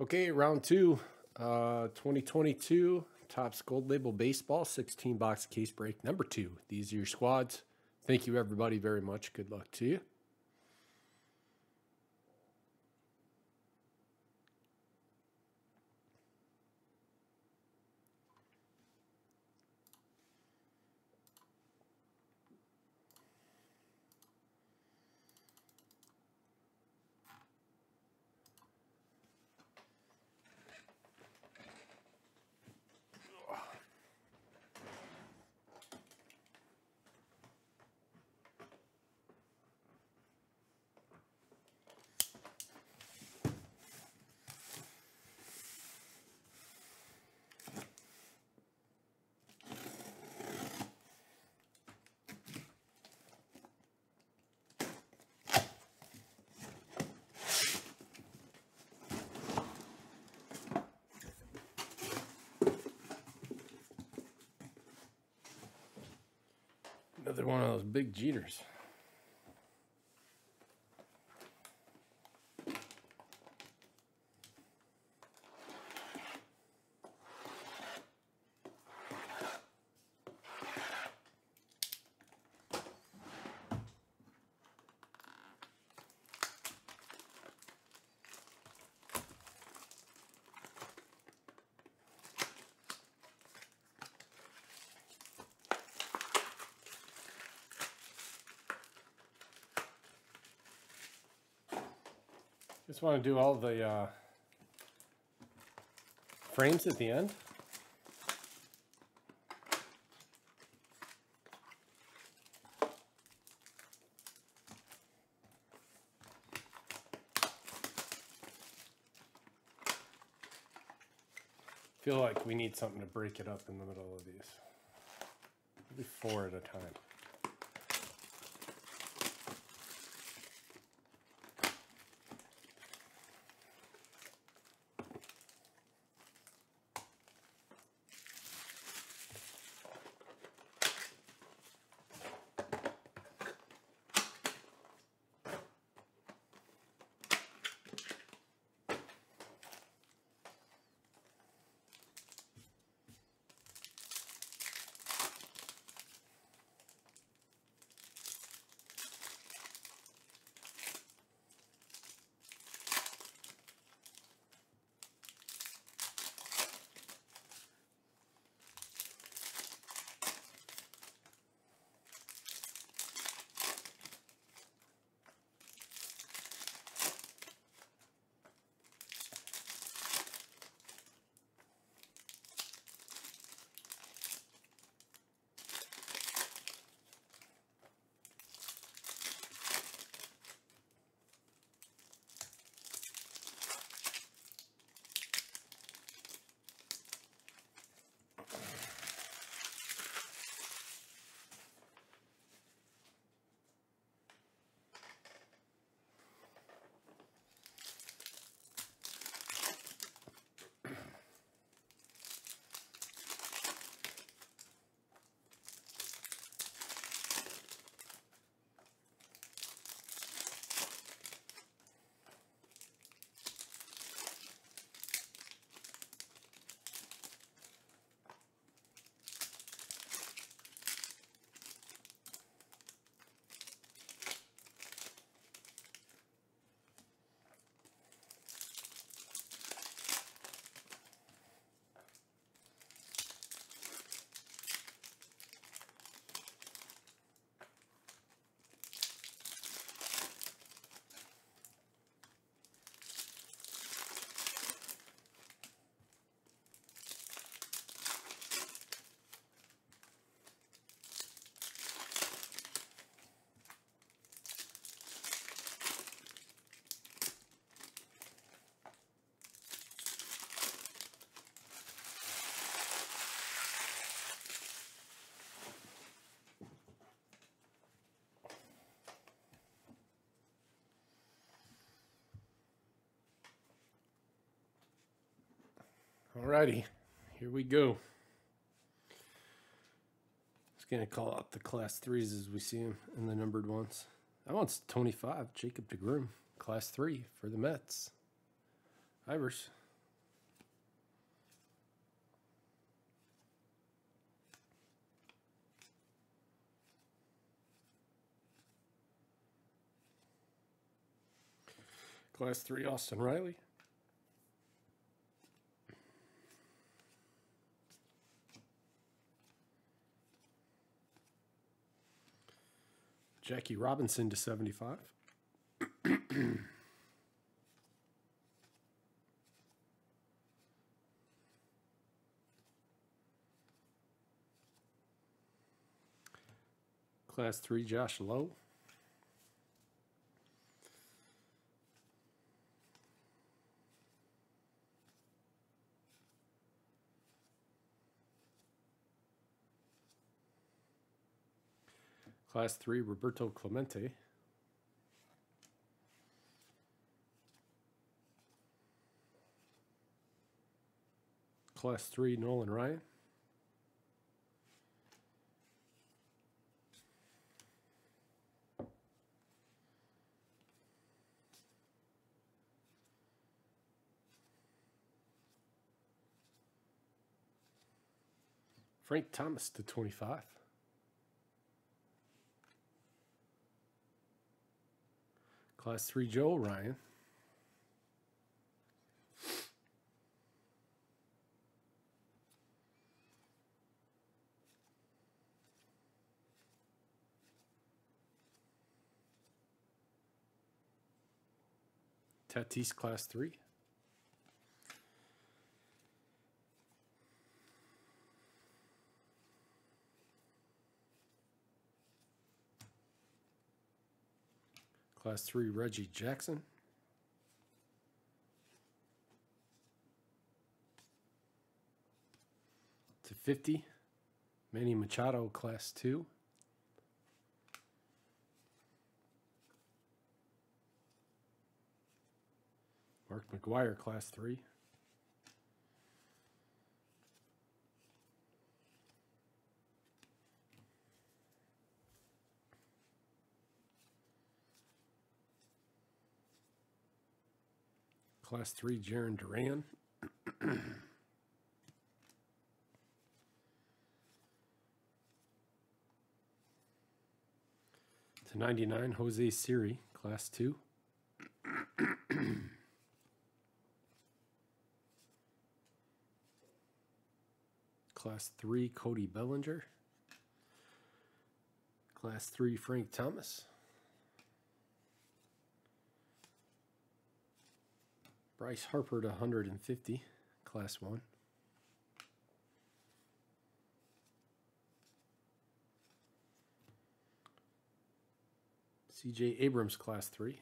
Okay, round two, 2022 Topps Gold Label Baseball 16 box case break number 2. These are your squads. Thank you, everybody, very much. Good luck to you. Another one of those big Jeters. Just want to do all the frames at the end. Feel like we need something to break it up in the middle of these. Maybe 4 at a time. Alrighty, here we go. Just gonna call out the class 3s as we see them and the numbered ones. That one's 25, Jacob DeGrom, class 3 for the Mets. Ivers. Class 3, Austin Riley. Jackie Robinson to 75. Class 3, Josh Lowe. Class 3, Roberto Clemente. Class 3, Nolan Ryan. Frank Thomas to 25. Class 3, Joe Ryan. Tatis, Class 3. Class 3, Reggie Jackson. To 50, Manny Machado, Class 2. Mark McGuire, Class 3. Class 3, Jaron Duran. To 99, Jose Siri, Class 2. Class 3, Cody Bellinger. Class 3, Frank Thomas. Bryce Harper to 150, Class 1. CJ Abrams, Class 3.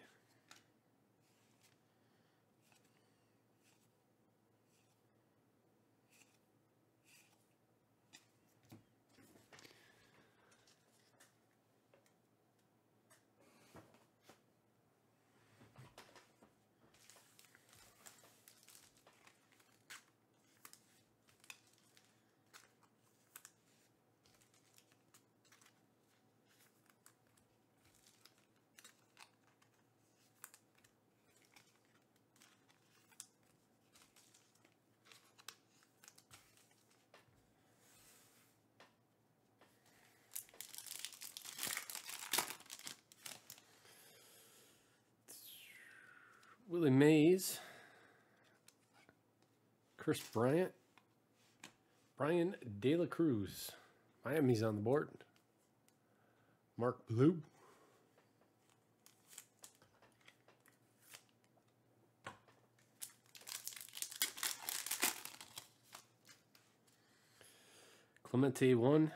Willie Mays, Chris Bryant, Brian De La Cruz. Miami's on the board. Mark Blue. Clemente 1.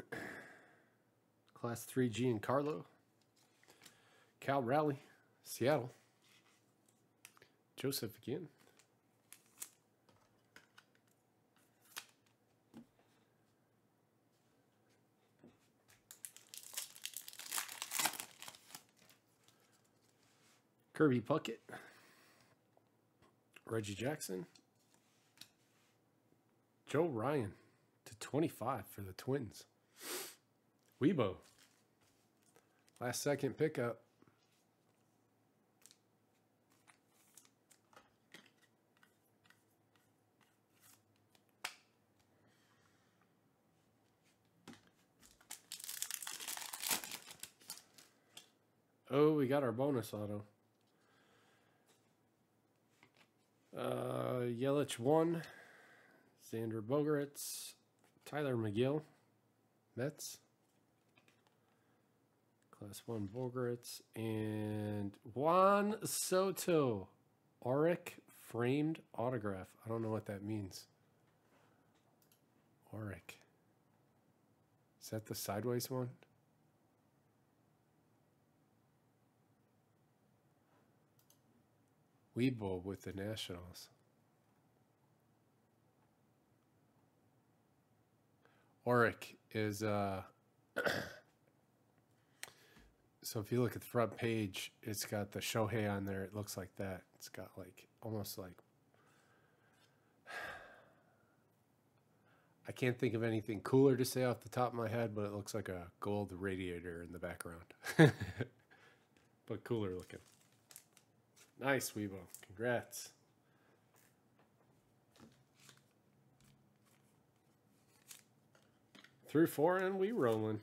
Class 3, Giancarlo. Cal Raleigh, Seattle. Joseph again. Kirby Puckett. Reggie Jackson. Joe Ryan to 25 for the Twins. Weibo. Last second pickup. Oh, we got our bonus auto. Yelich 1, Xander Bogaerts, Tyler McGill, Mets, Class 1 Bogaerts, and Juan Soto, Auric framed autograph. I don't know what that means. Auric. Is that the sideways one? Weebo with the Nationals. Auric is so if you look at the front page, it's got the Shohei on there. It looks like that. It's got like almost like, I can't think of anything cooler to say off the top of my head, but it looks like a gold radiator in the background. But cooler looking. Nice, Weebo. Congrats. Through 4 and we rolling.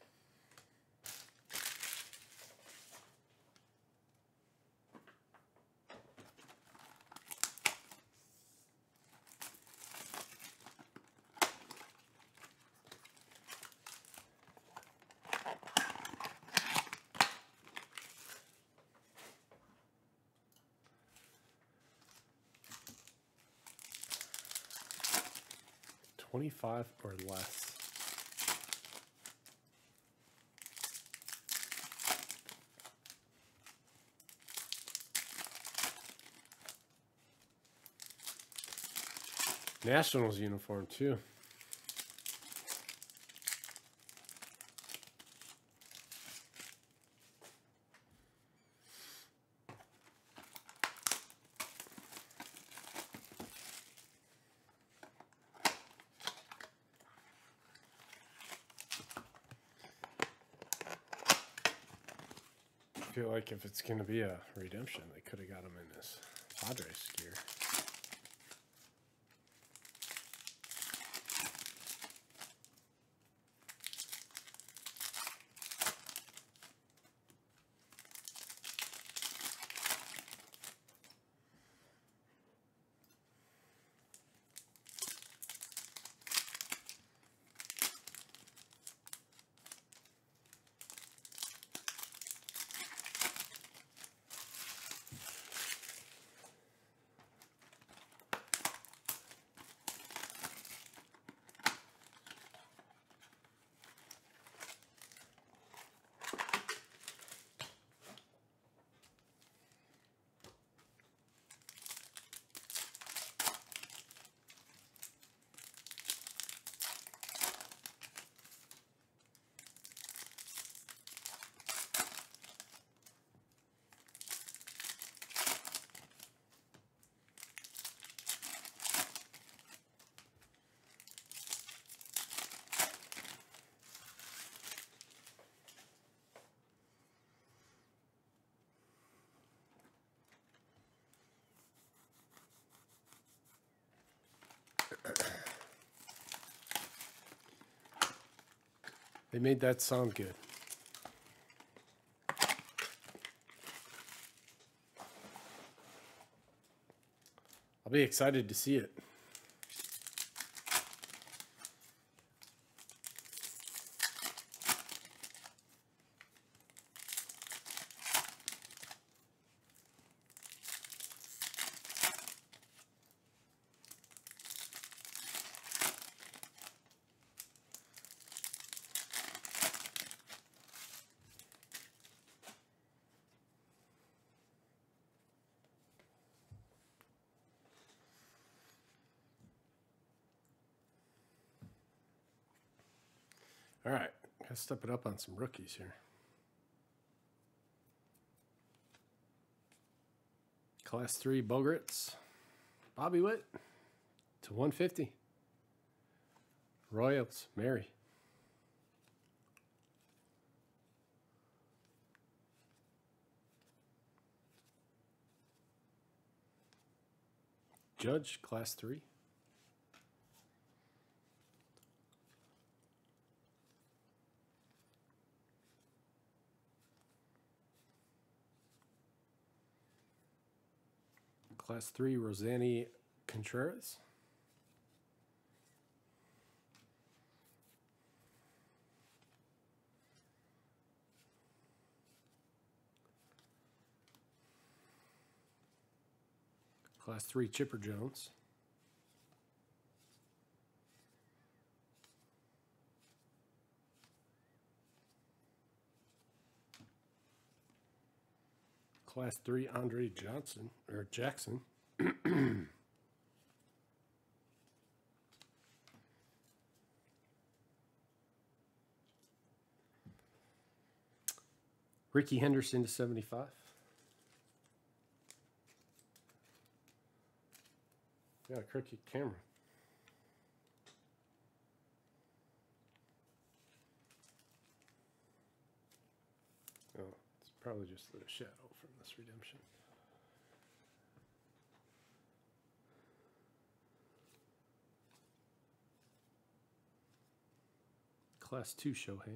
$25 or less. Nationals uniform too. I feel like if it's going to be a redemption, they could have got him in this Padres gear. They made that sound good. I'll be excited to see it. All right, gotta step it up on some rookies here. Class 3 Bogaerts, Bobby Witt to 150. Royals, Mary. Judge, Class 3. Class 3, Rosanny Contreras. Class 3, Chipper Jones. Class 3, Andre Jackson. Ricky Henderson to 75. Got a crooked camera. Oh, it's probably just the shadow from this redemption. Class 2 Shohei.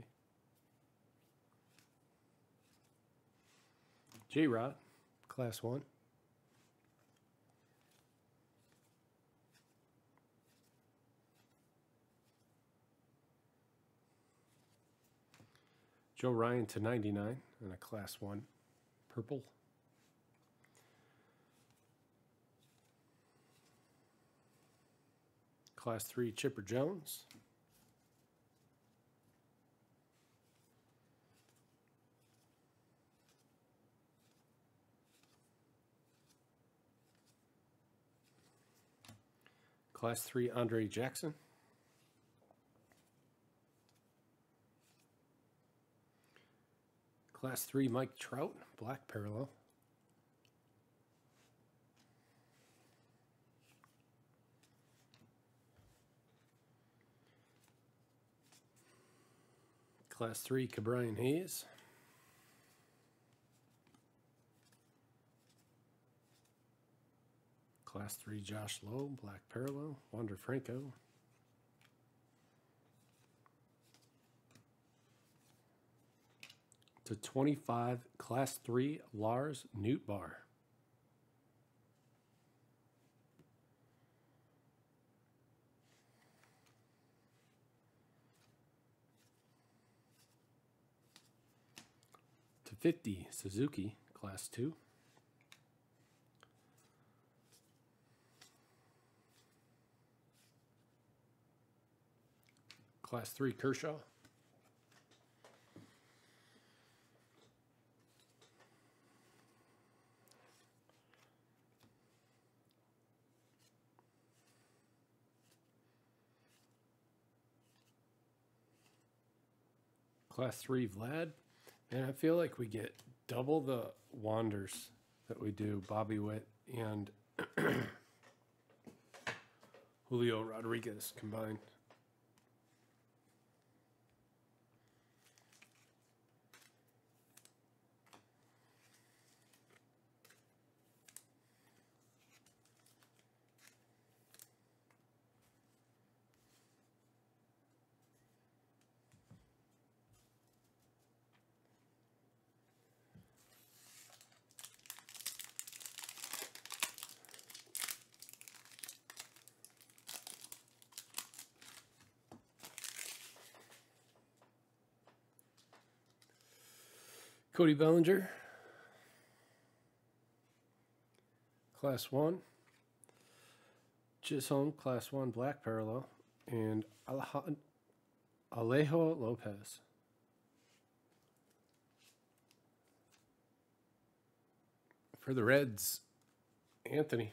J-Rod, Class 1. Joe Ryan to 99 and a Class 1 purple. Class 3 Chipper Jones. Class 3 Andre Jackson. Class 3 Mike Trout, black parallel. Class 3 Cabrian Hayes. Class 3 Josh Lowe, black parallel. Wander Franco. To 25, Class 3 Lars Nootbaar. To 50, Suzuki, Class 2. Class 3 Kershaw. Class 3 Vlad. And I feel like we get double the Wanders that we do Bobby Witt and Julio Rodriguez combined. Cody Bellinger, Class 1. Chisholm, Class 1 black parallel. And Alejo Lopez. For the Reds, Anthony.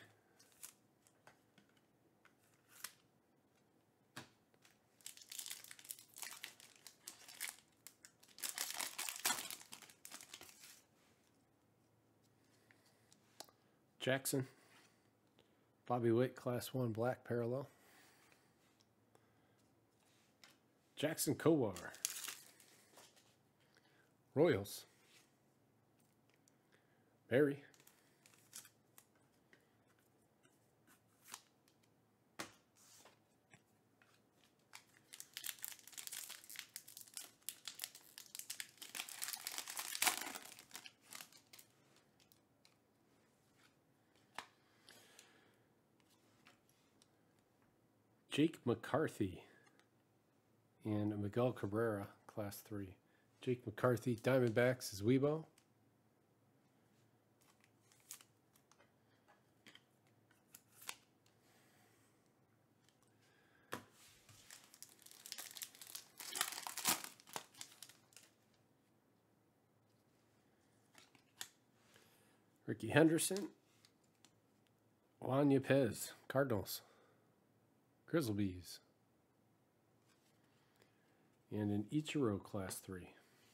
Jackson. Bobby Witt, Class 1 black parallel. Jackson Kowar. Royals. Barry. Jake McCarthy and Miguel Cabrera, Class 3. Jake McCarthy, Diamondbacks is Weibo. Ricky Henderson. Juan Yepez, Cardinals. Grizzlebees. And an Ichiro Class 3.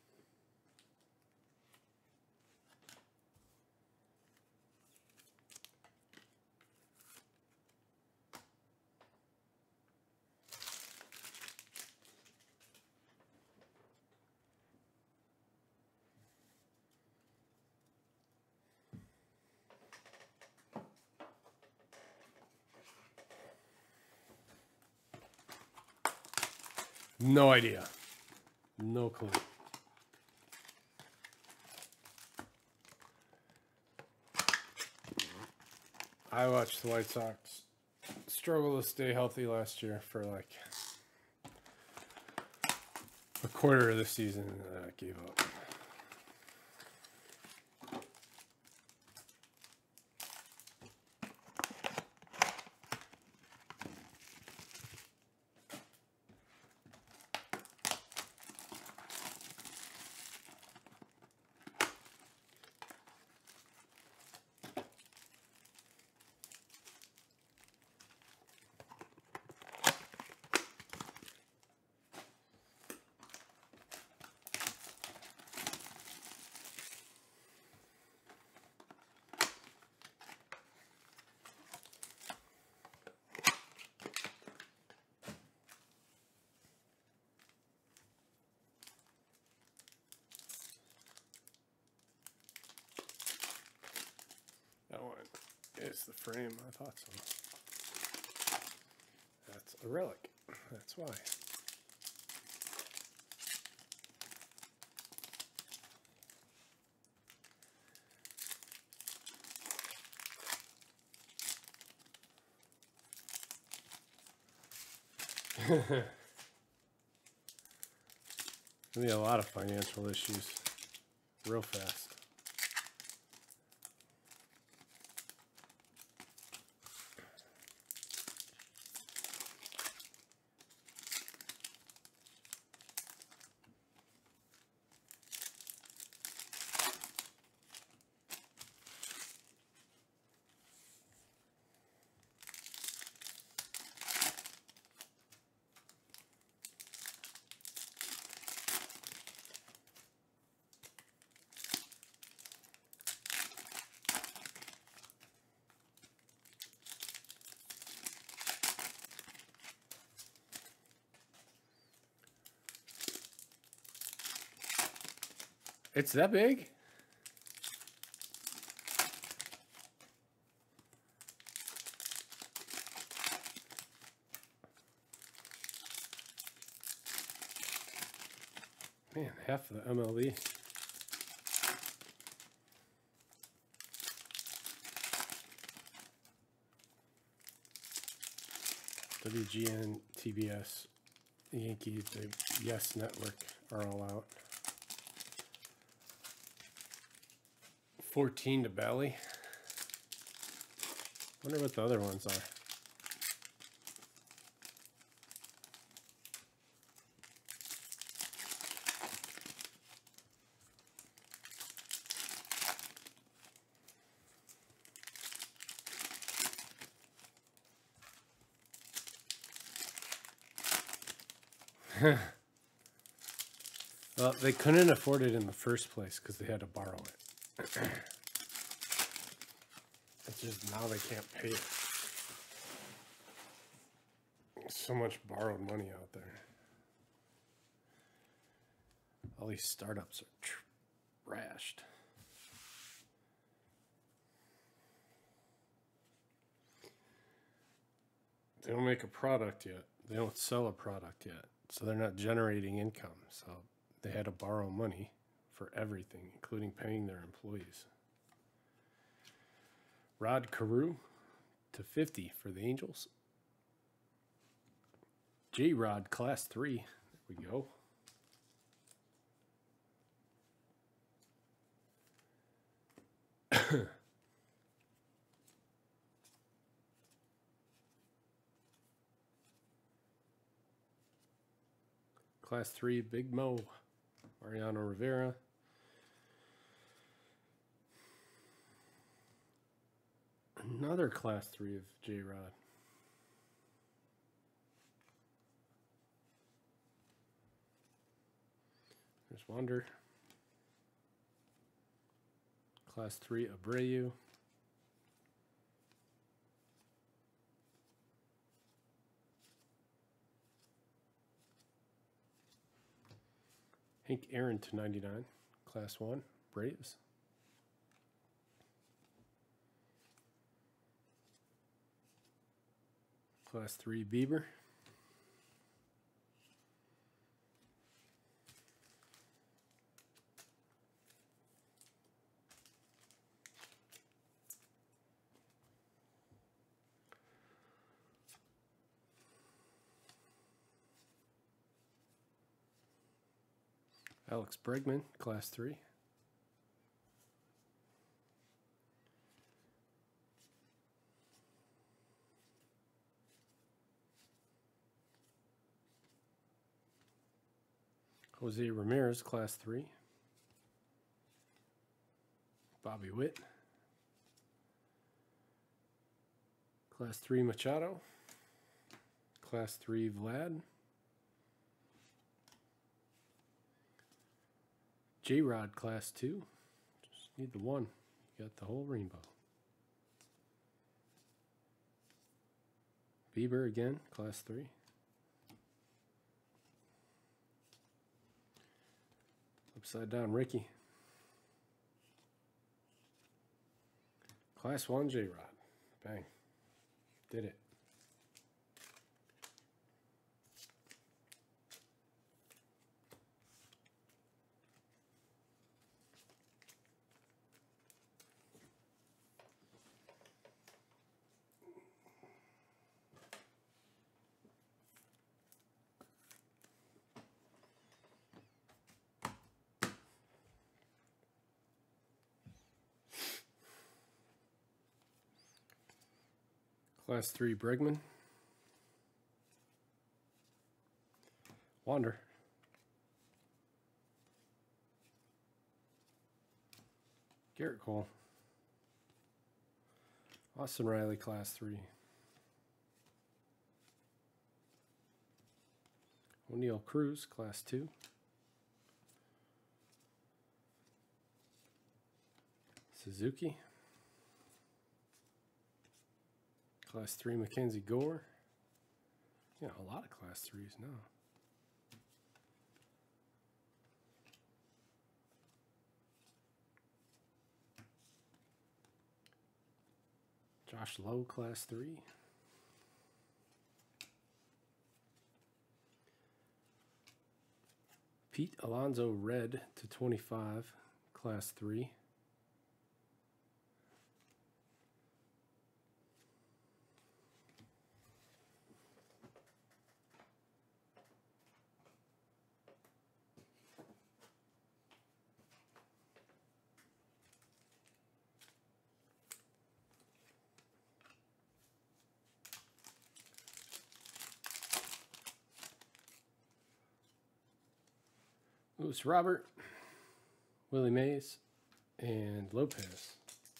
No idea. No clue. I watched the White Sox struggle to stay healthy last year for like a quarter of the season, and then I gave up. That one is the frame. I thought so. That's a relic. That's why. There'll be a lot of financial issues real fast. It's that big? Man, half of the MLB. WGN, TBS, Yankees, the Yes Network are all out. 14 to Bally. Wonder what the other ones are. Well, they couldn't afford it in the first place because they had to borrow it. It's just now they can't pay it. There's so much borrowed money out there. All these startups are trashed. They don't make a product yet. They don't sell a product yet. So they're not generating income. So they had to borrow money for everything, including paying their employees. Rod Carew to 50 for the Angels. J-Rod Class 3. There we go. Class 3 Big Mo. Mariano Rivera. Another Class 3 of J-Rod. There's Wander. Class 3 Abreu. Hank Aaron to 99. Class 1 Braves. Class 3 Bieber. Alex Bregman, Class 3. Jose Ramirez, Class 3. Bobby Witt. Class 3 Machado. Class 3 Vlad. J-Rod Class 2. Just need the one. You got the whole rainbow. Bieber again, Class 3. Upside down Ricky. Class 1 J-Rod. Bang. Did it. Class 3 Bregman. Wander. Garrett Cole. Austin Riley, Class 3. O'Neal Cruz, Class 2. Suzuki. Class 3 Mackenzie Gore. Yeah, a lot of Class 3s now. Josh Lowe, Class 3. Pete Alonso, red to 25, Class 3. Lewis Robert, Willie Mays, and Lopez.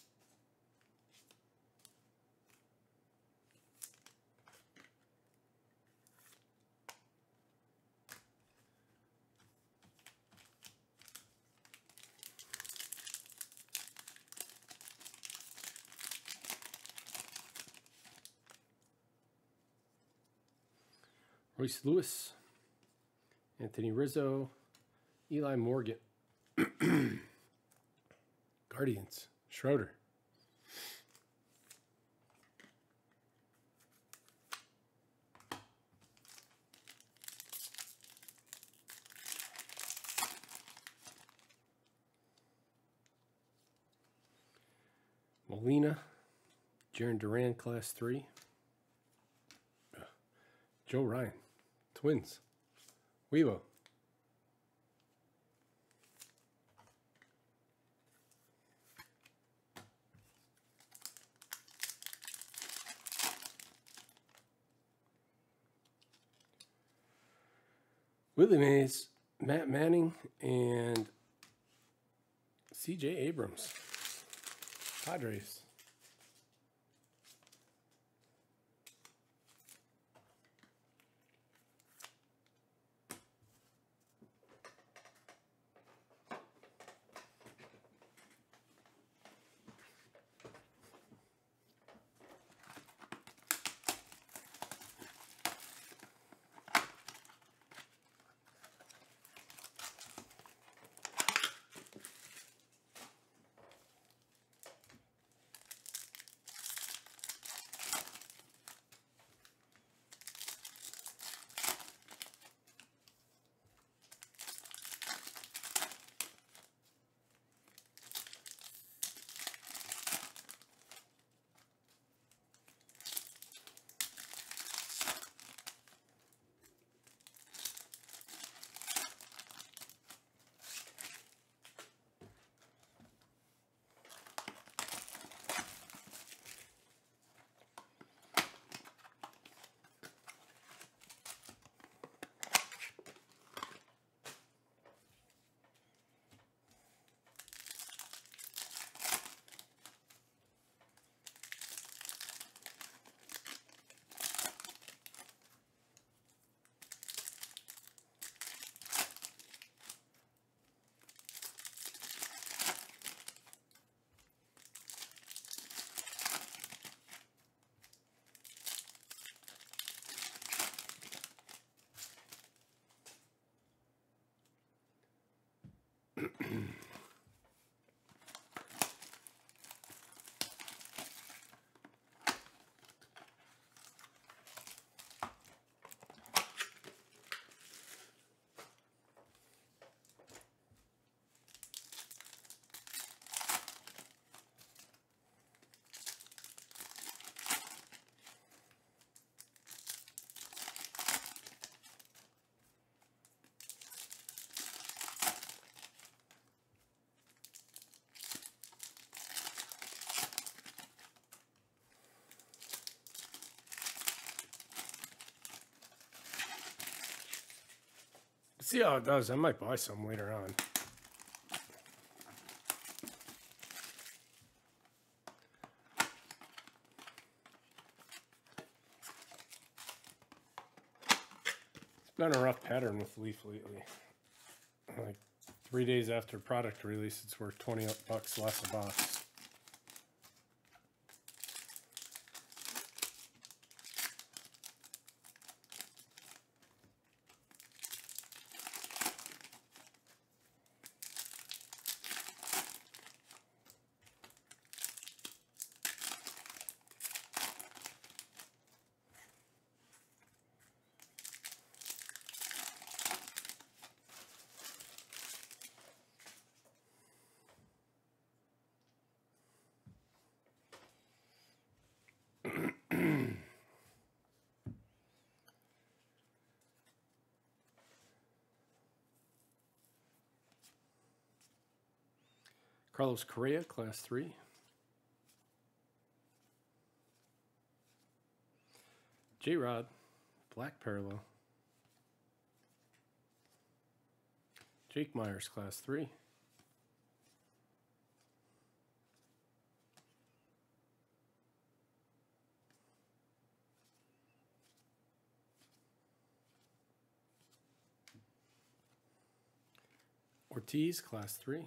Royce Lewis, Anthony Rizzo, Eli Morgan, Guardians, Schroeder. Molina, Jaron Duran, Class 3. Joe Ryan, Twins. Weibo. Willie Mays, Matt Manning, and C.J. Abrams. Padres. See how it does. I might buy some later on. It's been a rough pattern with Leaf lately. Like 3 days after product release, it's worth $20 less a box. Carlos Correa, Class 3. J-Rod, Black Parallel. Jake Myers, Class 3. Ortiz, Class 3.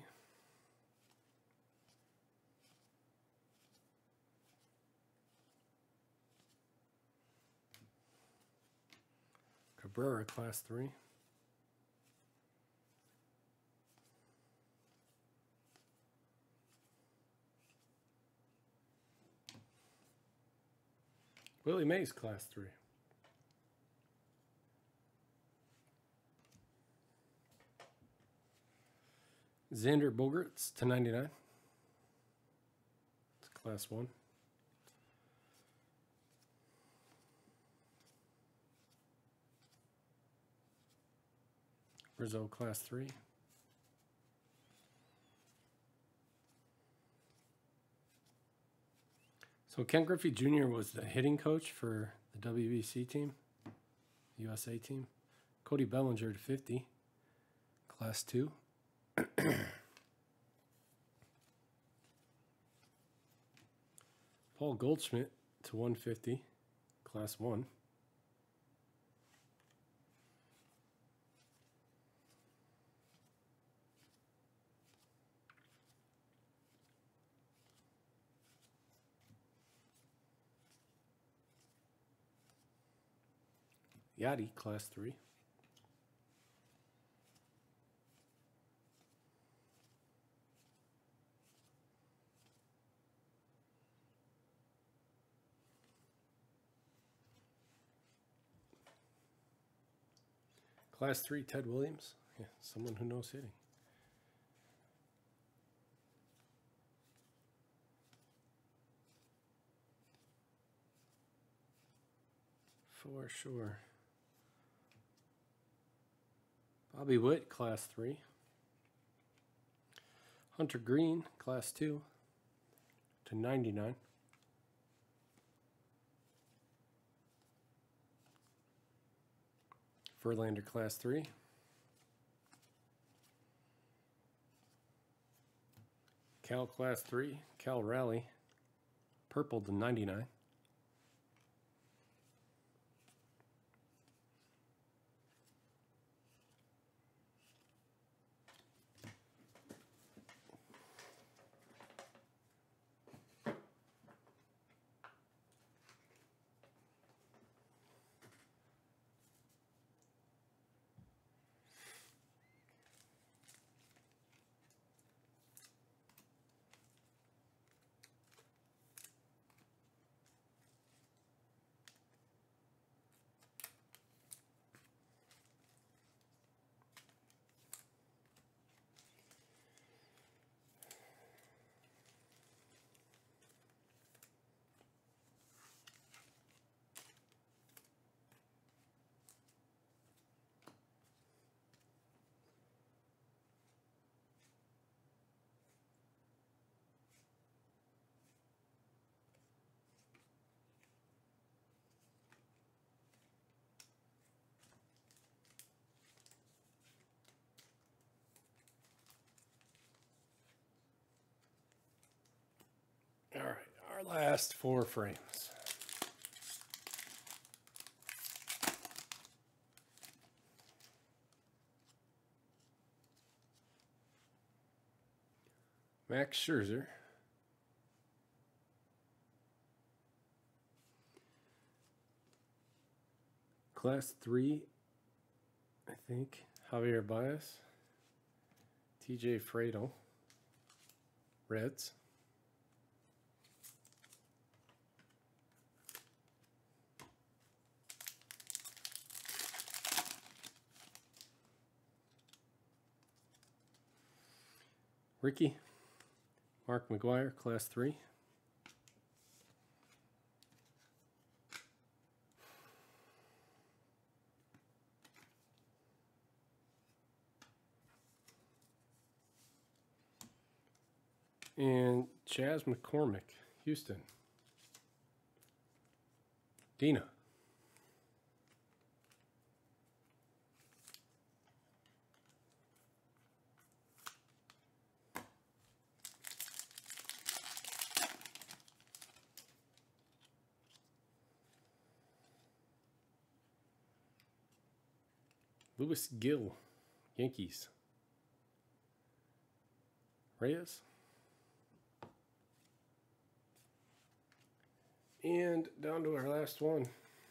Cabrera, Class 3. Willie Mays, Class 3. Xander Bogaerts, /99. It's Class 1. Rizzo Class 3. So Ken Griffey Jr. was the hitting coach for the WBC team, USA team. Cody Bellinger to 50, Class 2. Paul Goldschmidt to 150, Class 1. Yachty, Class 3. Class 3, Ted Williams. Yeah, someone who knows hitting. For sure. Bobby Witt, Class 3. Hunter Green, Class 2 to 99. Verlander, Class 3. Cal, Class 3. Cal Raleigh, purple to 99. All right, our last 4 frames. Max Scherzer. Class 3, I think. Javier Baez. TJ Fradel. Reds. Ricky. Mark McGuire, Class 3. And Chaz McCormick, Houston. Dina. Louis Gill, Yankees. Reyes. And down to our last one.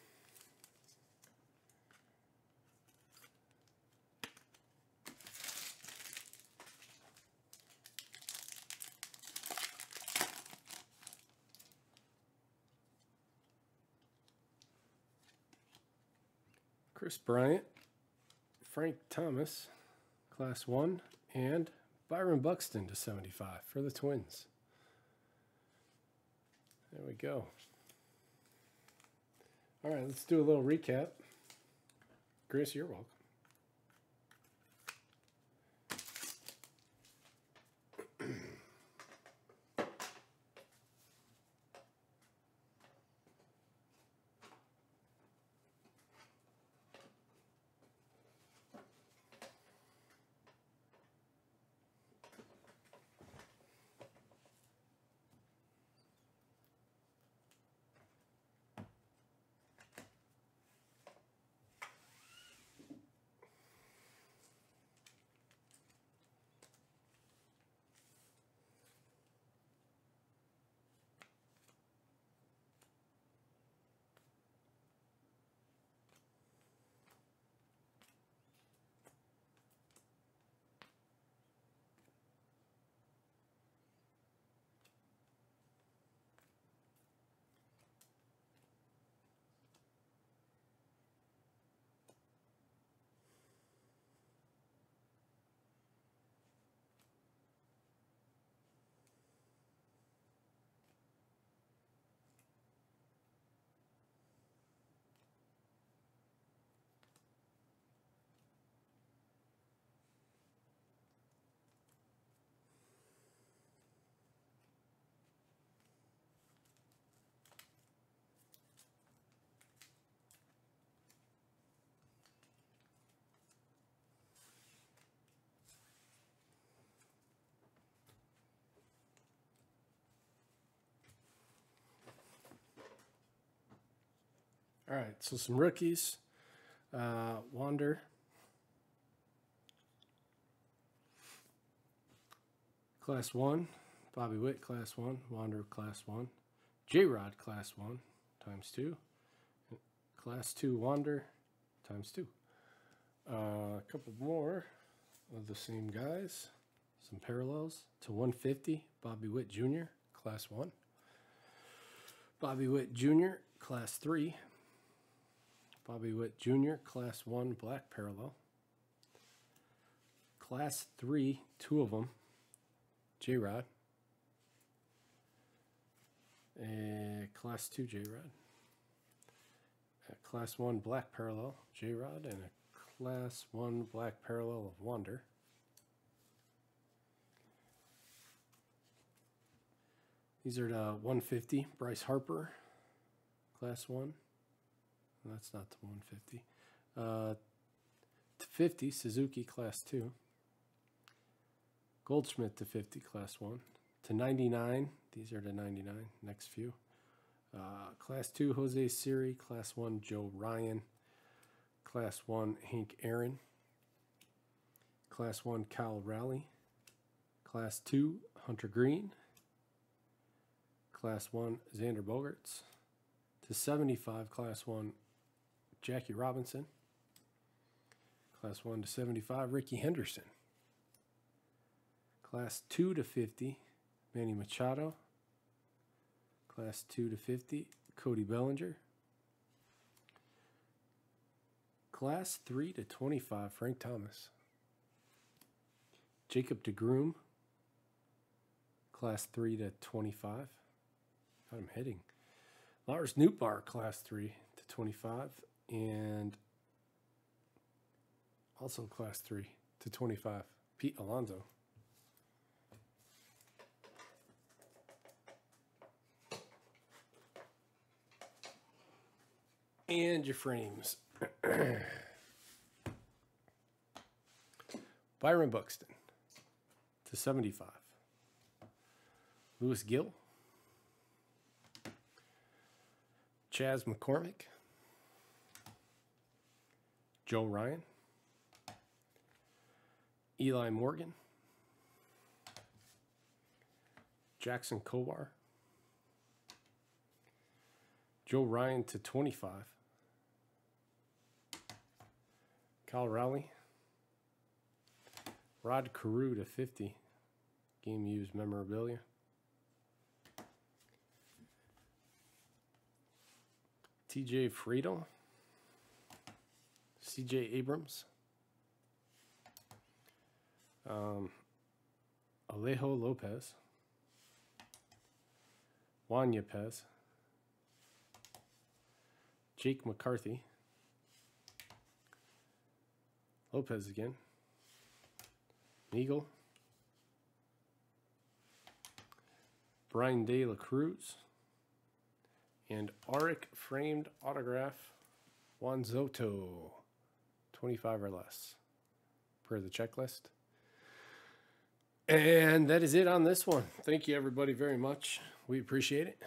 Chris Bryant, Frank Thomas, Class 1, and Byron Buxton to 75 for the Twins. There we go. All right, let's do a little recap. Chris, you're welcome. All right, so some rookies. Wander. Class 1. Bobby Witt, Class 1. Wander, Class 1. J-Rod, Class 1, times 2. Class 2 Wander, times 2. A couple more of the same guys. Some parallels to 150. Bobby Witt Jr., Class 1. Bobby Witt Jr., Class 3. Bobby Witt Jr., Class 1 Black Parallel. Class 3, 2 of them. J-Rod. Class 2 J-Rod. Class 1 Black Parallel J-Rod, and a Class 1 Black Parallel of Wander. These are the 150 Bryce Harper, Class 1. That's not the 150. To 50 Suzuki, Class 2. Goldschmidt to 50, Class 1. To 99, these are the 99, next few. Class 2 Jose Siri, Class 1 Joe Ryan, Class 1 Hank Aaron, Class 1 Kyle Rowley, Class 2 Hunter Green, Class 1 Xander Bogaerts, to 75 Class 1 Jackie Robinson, Class 1 to 75 Ricky Henderson, Class 2 to 50 Manny Machado, Class 2 to 50 Cody Bellinger, Class 3 to 25 Frank Thomas, Jacob DeGrom, Class 3 to 25. God, I'm hitting. Lars Nootbaar, Class 3 to 25, and also Class 3 to 25 Pete Alonso. And your frames. Byron Buxton to 75. Lewis Gill. Chaz McCormick. Joe Ryan. Eli Morgan. Jackson Kowar. Joe Ryan to 25. Kyle Rowley. Rod Carew to 50. Game used memorabilia. TJ Friedel. CJ Abrams. Alejo Lopez. Juan Yepez. Jake McCarthy. Lopez again. Eagle. Brian De La Cruz. And Auric framed autograph Juan Soto. 25 or less per the checklist. And that is it on this one. Thank you everybody very much. We appreciate it.